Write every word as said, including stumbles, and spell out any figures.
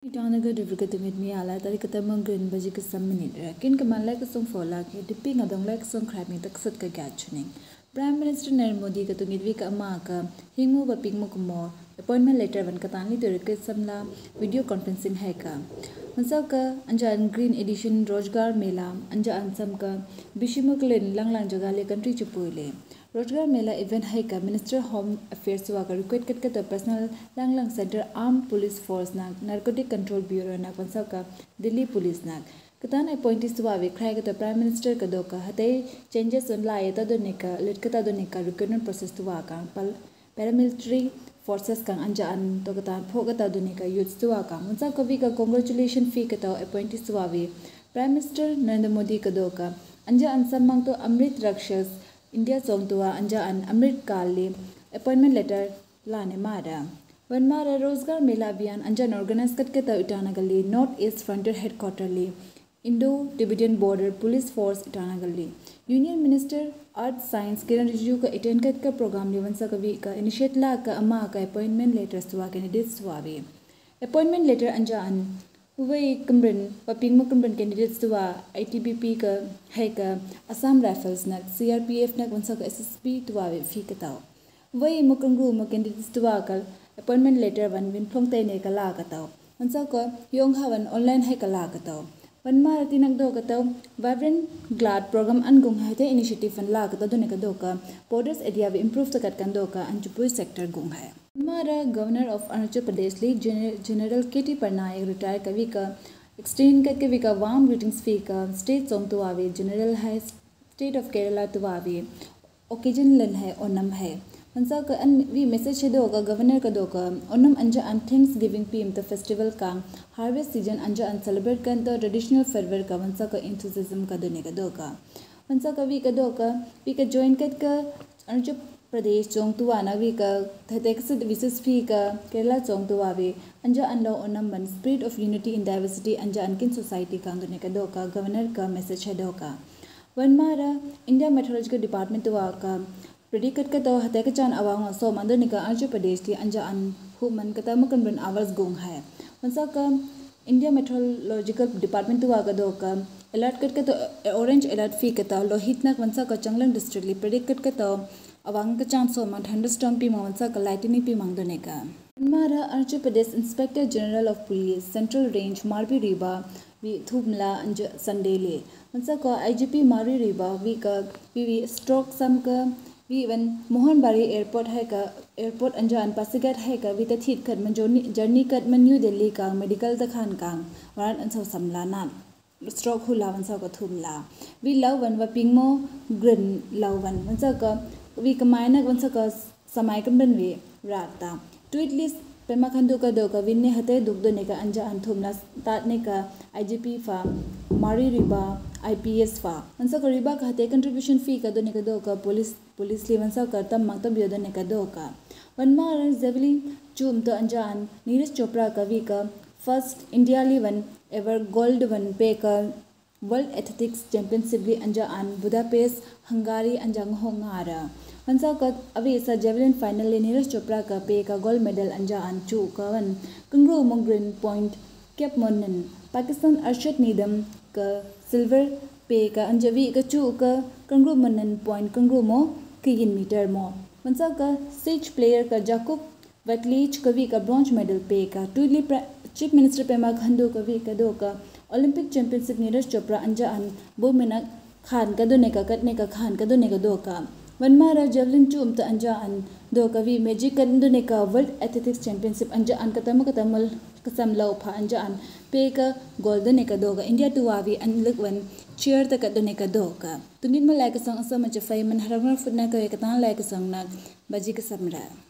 Itanaga Dubrigata with me, ala Tarikatamang Green Bajika some minute. Kin Kaman like a song for lucky, dipping a dong like some crapping the Ksatka gatchuning. Prime Minister Nermodi Katungivika Amaka, Himu Bapingmukumor, appointment letter when Katani to request Samla, video conferencing Heka. Mansaka, Anja Green Edition, Rojgar Mela, Anja Ansamka, Bishimuklin, Langlang Jagale country Chupule. Rojgar Mela event Heka, Minister Home Affairs Waka requested the personal Langlang Center Armed Police Force Nak, Narcotic Control Bureau Nak, Mansaka, Delhi Police Nak. Katan appointees to Wavi, Craig the Prime Minister Kadoka, Hate changes on Lai Tadonika, Litkata Donika, recruitment process to Waka, paramilitary forces Kang Anja and Tokata, Pogata Donika, youths to Waka, Munsakavika, congratulations fee Kata appointees to Wavi, Prime Minister Narendra Modi Kadoka, Anja and Samang to Amrit Rakshas, India Songtua, Anja and Amrit Kali, appointment letter Lane Mara. When Mara Rojgar Mela Bian, Anja organized Katkata Utanagali, North East Frontier Headquarterly. Indo-Tibetan Border Police Force Itanagali. Union Minister Arts Science Kiran Rijiju ka attend ka program lewan sa kavi ka initiate la ka ama ka appointment letters tuwa candidates tuwawi. Appointment letter anjaan uwai kumrin papingmo kumrin candidates tuwa I T B P ka hai ka Assam Rifles nak C R P F nak wansa ka S S B tuwawi fi ka tao. Uwai mukangru mo candidates tuwa ka appointment letter wan win phong tay ne ka la ka tao. Wansa ka yung hawan online hai ka la ka tao. One more tinagdo kataw, vibrant glad program angung hai initiative and la kata done kadoka, borders area we improve the katkandoka and Chupui sector gung hai. Mara Governor of Arunachal Pradesh Lead General K T Parnaik retired kavika, extend kavika warm greetings fika, state song tuwavi, General High State of Kerala tuwavi, occasion len hai onam hai. Hansa ka an we message doga governor ka doga onam anja and Thanksgiving P M the festival kang harvest season anja and celebrate kan the traditional fervor ka hansa ka enthusiasm ka done ka doga hansa ka we ka doga we ka join kat ka Arunachal Pradesh chong tuwa na we ka thate ka visit fee ka Kerala chong tuwa we anja and law onam ban spirit of unity in diversity anja and kin society kang done ka doga governor ka message doga one mara India Meteorological Department tuwa ka Predikat kato hateka chan awang so mandanika Arunachal Pradesh li anja an human kata makan ben hours gung hai. Mansa ka India Meteorological Department tuwa ka doka alert kat kato orange alert fee kata lohit nak mansa ka Changlang district li predikat kato awang ka chan so man thunderstorm pi mansa ka lightning pi mangdoneka. Mara Arunachal Pradesh Inspector General of Police Central Range Marbi Riba vi thumla anja Sunday mansa ka I G P Marbi Riba vi ka vi stroke sam ka we when Mohanbari Airport hai ka airport anjan Pasigat hai ka with a thit kat man journey kat man New Delhi ka medical ta khan kang waran anso samla na stroke hula wan sa ka thumla we love one wa pingmo grin love one wan sa ka we ka maina wan sa ka samai kam ben we rata tweet list pema khandu ka do ka winne hate duk do ne ka anja an thumla tat ne ka I G P fa Mari Riba I P S fa ansa ka riba ka hate contribution fee ka do ne ka do ka police police levan sa kartam maktab yoda ne ka do ka one more Zavli chum to anjan Neeraj Chopra ka vi ka first India levan ever gold one pe ka World Athletics Championship li anja an Budapest Hungary anjang hongara Hansa ka avi sa javelin final le Neeraj Chopra ka pe ka gold medal anja an chu ka wan kangro mongrin point Cape Monan Pakistan Arshad Nidam ka silver pe ka anjavi ka chu ka kangro manan point kangro mo kigin meter mo mansa ka stage player ka Jakub Vatlich ka vi ka bronze medal pe ka tuili chief minister Pema Khandu ka vi ka do ka Olympic championship Neeraj Chopra anja an bomena khan ka do ne ka kat ne ka khan ka do ne ka do ka Vanmara javelin chum ta anja an do ka vi magic kan do ne ka World Athletics Championship anja an katama katamal kasam lau pha anja an pe ka golden ne ka do ka India to wavi an look when cheer ta ka do ne ka do ka tumin ma like song asama cha fai man haramar futna ka ka tan like song na baji ka samra